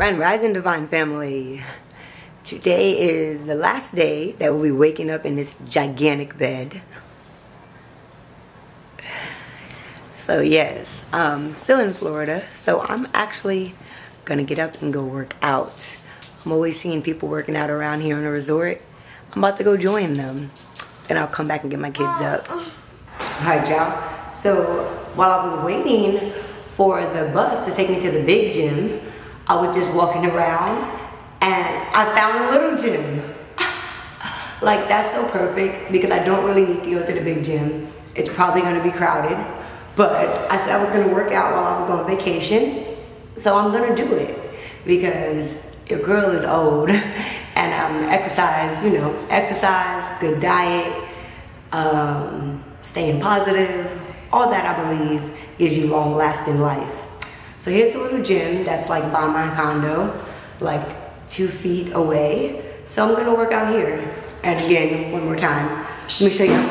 Grand Rising Divine Family. Today is the last day that we'll be waking up in this gigantic bed. So yes, I'm still in Florida, so I'm actually gonna get up and go work out. I'm always seeing people working out around here on the resort. I'm about to go join them, and I'll come back and get my kids up. Alright y'all, so while I was waiting for the bus to take me to the big gym, I was just walking around and I found a little gym. Like, that's so perfect because I don't really need to go to the big gym. It's probably gonna be crowded, but I said I was gonna work out while I was on vacation, so I'm gonna do it because your girl is old and exercise, you know, exercise, good diet, staying positive, all that I believe gives you long lasting life. So here's the little gym that's like by my condo, like 2 feet away. So I'm gonna work out here. And again, one more time, let me show you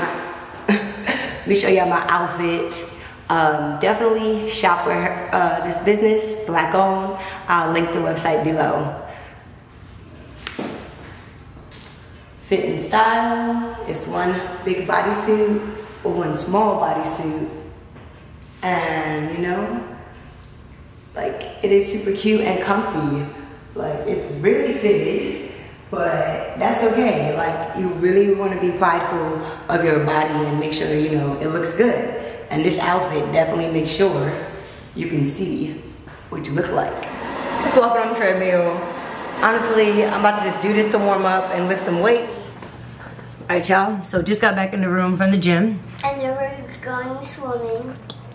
my outfit. Definitely shop where this business, Black owned. I'll link the website below. Fit and style. It's one big bodysuit or one small bodysuit. And you know, like, it is super cute and comfy. Like, it's really fitted, but that's okay. Like, you really want to be prideful of your body and make sure, you know, it looks good. And this outfit definitely makes sure you can see what you look like. Just walking on the treadmill. Honestly, I'm about to just do this to warm up and lift some weights. All right, y'all, so just got back in the room from the gym. And then we're going swimming.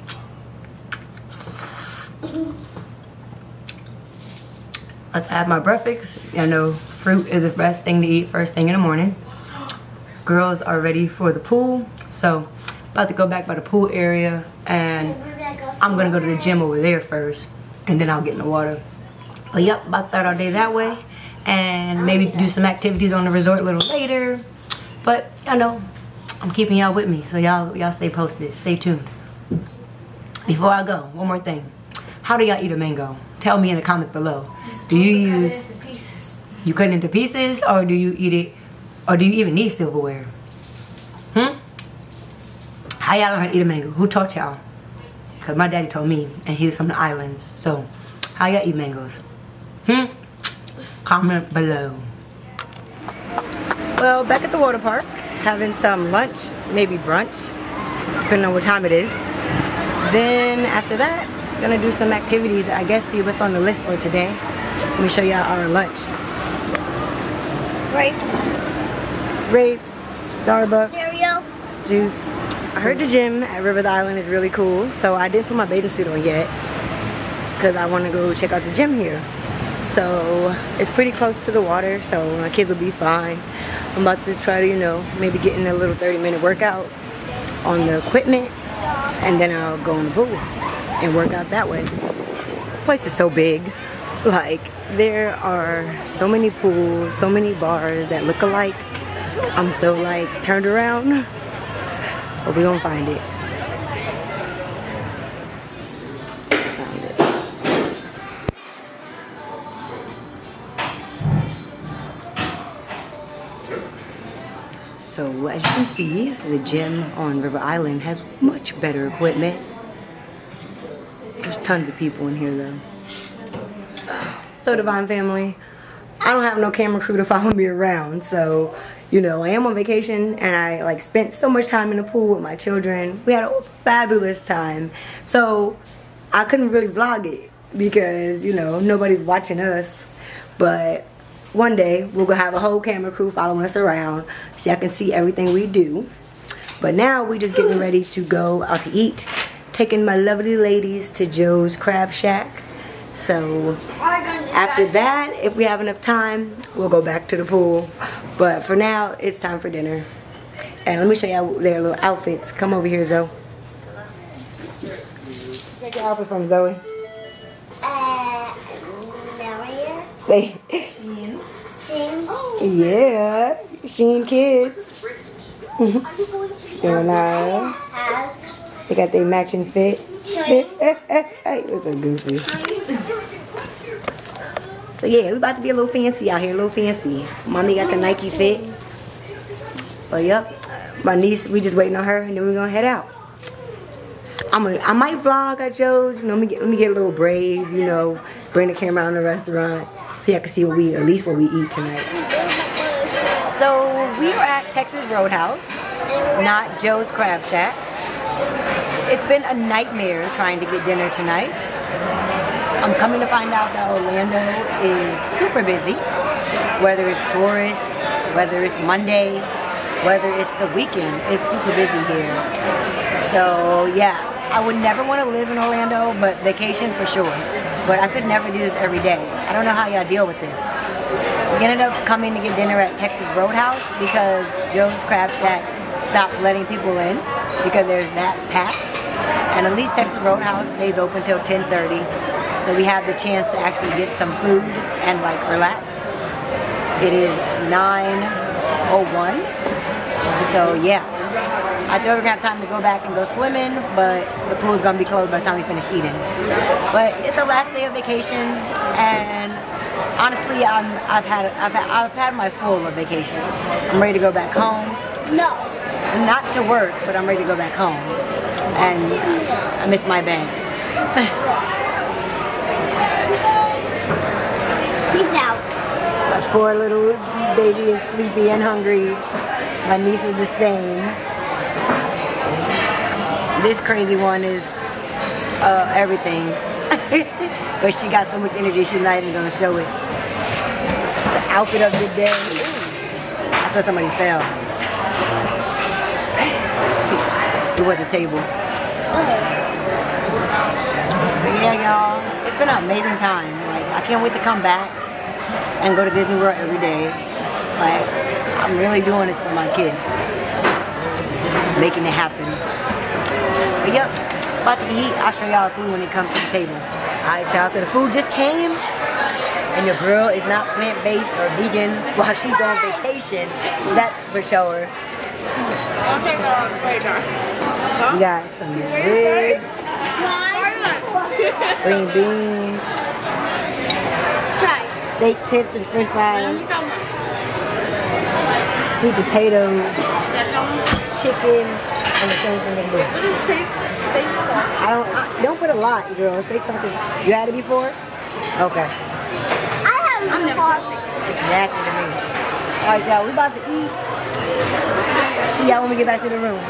Let's have my breakfast. I know fruit is the best thing to eat first thing in the morning. Girls are ready for the pool, so about to go back by the pool area, and I'm gonna go to the gym over there first, and then I'll get in the water. But yep, about to start our day that way, and maybe do some activities on the resort a little later. But I know I'm keeping y'all with me, so y'all stay posted, stay tuned. Before I go, one more thing. How do y'all eat a mango? Tell me in the comments below. Do you use, you cut it into pieces, or do you eat it, or do you even need silverware? How y'all learn how to eat a mango? Who taught y'all? Cause my daddy told me, and he's from the islands. So, how y'all eat mangoes? Comment below. Well, back at the water park, having some lunch, maybe brunch, depending on what time it is. Then after that, gonna do some activities. I guess see what's on the list for today. Let me show y'all our lunch. Grapes, Starbucks, cereal, juice. I heard the gym at Rivers Island is really cool, so I didn't put my bathing suit on yet because I want to go check out the gym here. So it's pretty close to the water, so my kids will be fine. I'm about to try to, you know, maybe get in a little 30-minute workout on the equipment, and then I'll go in the pool and work out that way. This place is so big. Like, there are so many pools, so many bars that look alike. I'm so like turned around, but we're gonna find it. Found it. So as you can see, the gym on River Island has much better equipment. There's tons of people in here though. So Divine Family, I don't have no camera crew to follow me around, so you know, I am on vacation and I like spent so much time in the pool with my children. We had a fabulous time. So I couldn't really vlog it because, you know, nobody's watching us. But one day we're gonna have a whole camera crew following us around so y'all can see everything we do. But now we just getting ready to go out to eat. Taking my lovely ladies to Joe's Crab Shack. So after that, if we have enough time, we'll go back to the pool. But for now, it's time for dinner. And let me show y'all their little outfits. Come over here, Zoe. Where's your outfit from, Zoe? Maria. Say. Shein. Shein. Oh. Yeah. Shein kids. Very nice. They got their matching fit. Hey, look so goofy. So yeah, we about to be a little fancy out here, a little fancy. Mommy got the Nike Fit. But yep, my niece, we just waiting on her, and then we're gonna head out. I might vlog at Joe's, you know, let me get a little brave, you know, bring the camera out in the restaurant so y'all can see at least what we eat tonight. So we are at Texas Roadhouse, not Joe's Crab Shack. It's been a nightmare trying to get dinner tonight. I'm coming to find out that Orlando is super busy, whether it's tourists, whether it's Monday, whether it's the weekend, it's super busy here. So yeah, I would never want to live in Orlando, but vacation for sure. But I could never do this every day. I don't know how y'all deal with this. We ended up coming to get dinner at Texas Roadhouse because Joe's Crab Shack stopped letting people in because there's that packed. And at least Texas Roadhouse stays open till 10:30. So we had the chance to actually get some food and like relax. It is 9:01. So yeah, I thought we were gonna have time to go back and go swimming, but the pool's gonna be closed by the time we finish eating. But it's the last day of vacation, and honestly, I've had my full of vacation. I'm ready to go back home. No. Not to work, but I'm ready to go back home. And I miss my bed. Peace out. My poor little baby is sleepy and hungry. My niece is the same. This crazy one is everything. But she got so much energy, she's not even gonna show it. The outfit of the day. I thought somebody fell. Who at the table? But yeah, y'all, it's been an amazing time. Like, I can't wait to come back and go to Disney World every day. Like, I'm really doing this for my kids. Making it happen. But yep, about to eat. I'll show y'all the food when it comes to the table. Alright, y'all, so the food just came. And your girl is not plant-based or vegan while she's on vacation. That's for sure. I'll take a later. We got some ribs, green beans, steak tips and french fries, sweet potatoes, chicken, and the same thing again. What is steak sauce? I don't put a lot, girl. Steak sauce is, you had it before? Okay. I haven't before. It's nasty to me. Alright, y'all, we about to eat. See y'all when we get back to the room.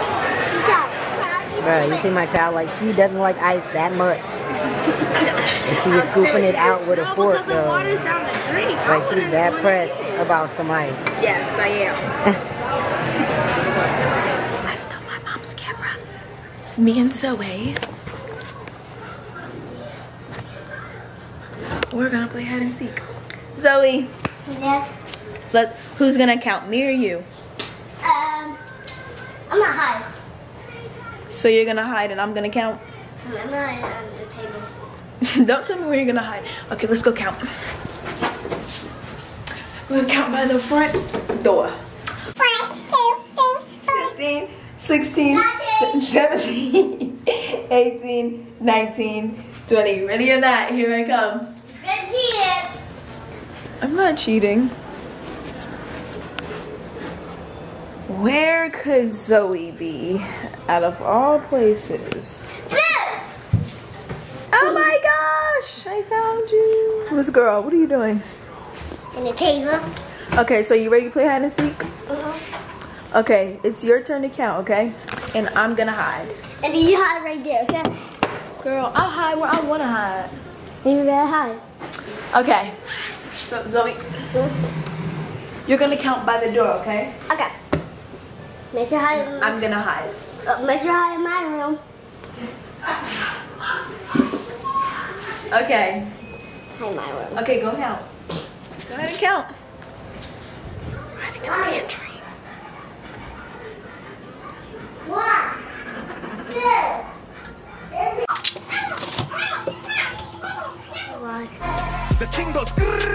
Bro, you see my child, like, she doesn't like ice that much. And she was scooping it out with a fork, though. Water's down the drink. Like, she's that pressed about some ice. Yes, I am. I stole my mom's camera. It's me and Zoe. We're gonna play hide and seek. Zoe, Yes. who's gonna count, me or you? I'm not high. So you're gonna hide and I'm gonna count? I'm not on the table. Don't tell me where you're gonna hide. Okay, let's go count. We're gonna count by the front door. 15, 16, 17, 18, 19, 20. Ready or not, here I come. Gonna cheat it. I'm not cheating. Where could Zoe be out of all places? Oh my gosh, I found you. Miss Girl, what are you doing? And the table. Okay, so you ready to play hide and seek? Okay, it's your turn to count, okay? And I'm gonna hide. And then you hide right there, okay? Girl, I'll hide where I wanna hide. You better hide. Okay, so Zoe, you're gonna count by the door, okay? Okay. Make sure hide. I'm gonna hide. Make sure hide in my room. Okay. Hide in my room. Okay, go count. Go ahead and count. Hiding in the pantry. 1, 2, 3. The thing goes grrrr.